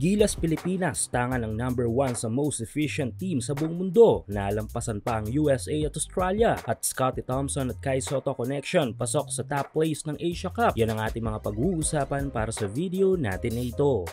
Gilas Pilipinas, tangan ng number 1 sa most efficient team sa buong mundo. Nalampasan pa ang USA at Australia. At Scottie Thompson at Kai Sotto connection pasok sa top place ng Asia Cup. Yan ang ating mga pag-uusapan para sa video natin na ito.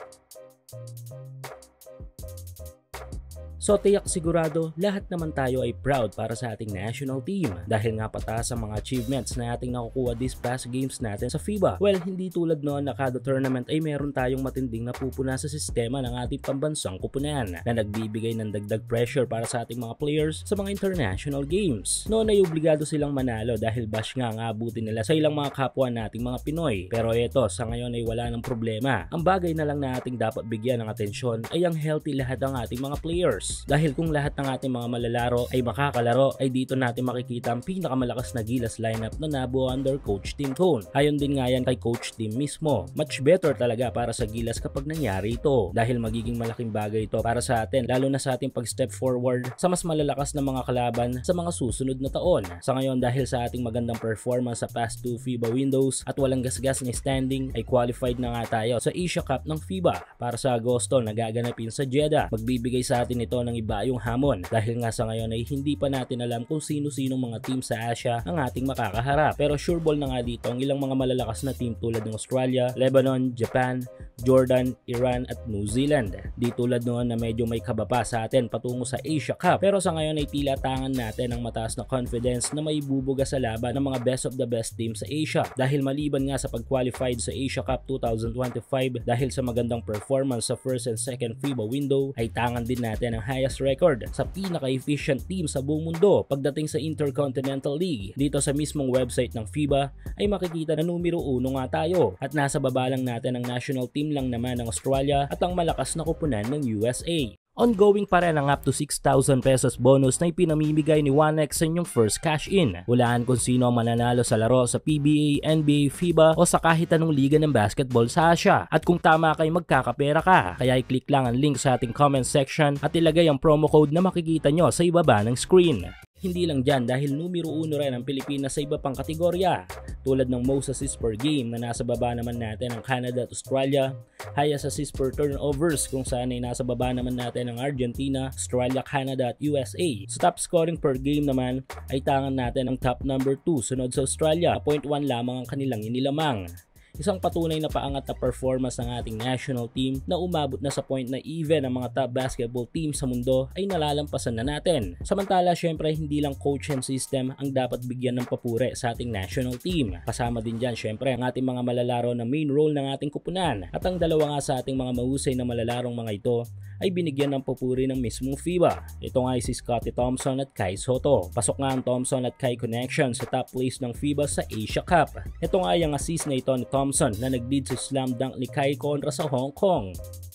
So tiyak sigurado, lahat naman tayo ay proud para sa ating national team dahil nga pataas ang mga achievements na ating nakukuha these past games natin sa FIBA. Well, hindi tulad noon na kada tournament ay meron tayong matinding napupuna sa sistema ng ating pambansang kupunan na nagbibigay ng dagdag pressure para sa ating mga players sa mga international games. Noon ay obligado silang manalo dahil bash nga ang abutin nila sa ilang mga kapwa nating mga Pinoy. Pero ito, sa ngayon ay wala ng problema. Ang bagay na lang na ating dapat bigyan ng atensyon ay ang healthy lahat ng ating mga players. Dahil kung lahat ng ating mga malalaro ay makakalaro, ay dito natin makikita ang pinakamalakas na Gilas lineup na nabuo under Coach Tim Cone. Ayon din nga yan kay Coach Tim mismo. Much better talaga para sa Gilas kapag nangyari ito dahil magiging malaking bagay ito para sa atin, lalo na sa ating pag-step forward sa mas malalakas na mga kalaban sa mga susunod na taon. Sa ngayon, dahil sa ating magandang performance sa past 2 FIBA windows at walang gasgas na standing, ay qualified na nga tayo sa Asia Cup ng FIBA para sa Agosto na gaganapin sa Jeddah. Magbibigay sa atin ito ng iba yung hamon dahil nga sa ngayon ay hindi pa natin alam kung sino-sinong mga team sa Asia ang ating makakaharap. Pero sure ball na nga dito ang ilang mga malalakas na team tulad ng Australia, Lebanon, Japan, Jordan, Iran at New Zealand. Di tulad noon na medyo may kaba pa sa atin patungo sa Asia Cup. Pero sa ngayon ay tila tangan natin ang mataas na confidence na may bubuga sa laban ng mga best of the best team sa Asia. Dahil maliban nga sa pag-qualified sa Asia Cup 2025 dahil sa magandang performance sa first and second FIBA window, ay tangan din natin ang highest record sa pinaka-efficient team sa buong mundo pagdating sa Intercontinental League. Dito sa mismong website ng FIBA ay makikita na numero 1 nga tayo at nasa baba lang natin ang national team lang naman ng Australia at ang malakas na kupunan ng USA. Ongoing pa rin ang up to 6,000 pesos bonus na ipinamimigay ni 1x sa inyong first cash-in. Hulaan kung sino ang mananalo sa laro sa PBA, NBA, FIBA o sa kahit anong liga ng basketball sa Asia. At kung tama kay magkakapera ka, kaya i-click lang ang link sa ating comment section at ilagay ang promo code na makikita nyo sa ibaba ng screen. Hindi lang dyan dahil numero 1 rin ang Pilipinas sa iba pang kategorya tulad ng most assists per game na nasa baba naman natin ang Canada at Australia, highest assists per turnovers kung saan ay nasa baba naman natin ang Argentina, Australia, Canada at USA. Sa top scoring per game naman ay tangan natin ang top number 2 sunod sa Australia, 0.1 lamang ang kanilang inilamang. Isang patunay na paangat na performance ng ating national team na umabot na sa point na even ang mga top basketball team sa mundo ay nalalampasan na natin. Samantala, syempre hindi lang coach and system ang dapat bigyan ng papuri sa ating national team. Kasama din dyan syempre ang ating mga malalaro na main role ng ating kupunan. At ang dalawa nga sa ating mga mahusay na malalarong mga ito ay binigyan ng papuri ng mismong FIBA. Ito nga ay si Scottie Thompson at Kai Sotto. Pasok nga ang Thompson at Kai connection sa top place ng FIBA sa Asia Cup. Ito nga ay ang assist na ito ni Thompson na nag-lead sa slam dunk ni Kai kontra sa Hong Kong.